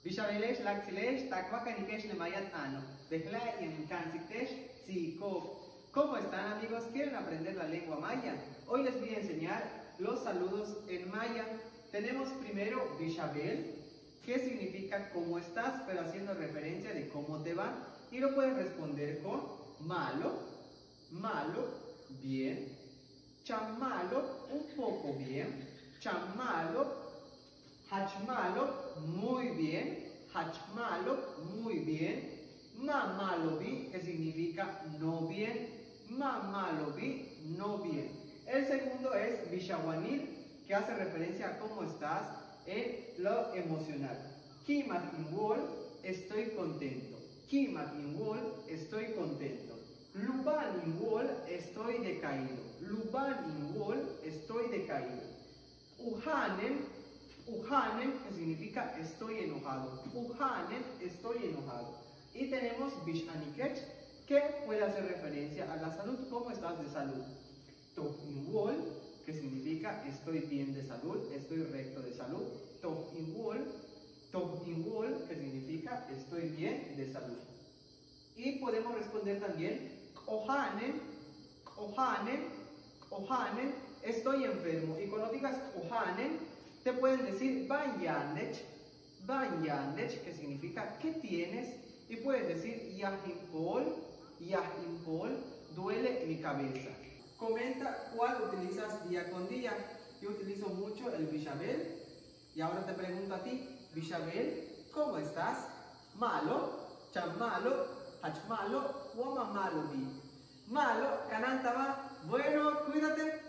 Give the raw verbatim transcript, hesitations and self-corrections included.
Bishabelesh laxilesh takwakanikesh lemayat ano. Dejla y en kansitesh tziko. ¿Cómo están, amigos? ¿Quieren aprender la lengua maya? Hoy les voy a enseñar los saludos en maya. Tenemos primero Bishabel, que significa ¿cómo estás? Pero haciendo referencia de cómo te va. Y lo puedes responder con malo, malo, bien, chamalo, un poco bien, chamalo, hachmalo, muy bien, hachmalo, muy bien, mamalobi, que significa no bien, mamalobi, no bien. El segundo es bishawanil, que hace referencia a cómo estás en lo emocional. Kimat inwol, estoy contento. Kimat inwol, estoy contento. Luban inwol, estoy decaído. Luban inwol, estoy decaído. Uhanen, uhanen, que significa estoy enojado. Uhanen, estoy enojado. Y tenemos bishanikech, que puede hacer referencia a la salud. ¿Cómo estás de salud? Tok inwol, que significa estoy bien de salud, estoy recto de salud. Tok inwol, tok inwol, que significa estoy bien de salud. Y podemos responder también ohanen, ohanen, ohanen, estoy enfermo. Y cuando digas ohanen, te pueden decir banyanech, banyanech, que significa ¿qué tienes? Y puedes decir yahimpol, yahimpol, duele mi cabeza. Comenta cuál utilizas día con día. Yo utilizo mucho el Bishabel. Y ahora te pregunto a ti, Bishabel, ¿cómo estás? Malo, chamalo, hachmalo, wamamalo bi. Malo, cananta va. Bueno, cuídate.